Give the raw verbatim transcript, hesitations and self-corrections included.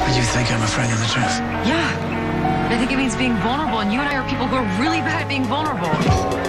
You think I'm afraid of the truth? Yeah. I think it means being vulnerable, and you and I are people who are really bad at being vulnerable.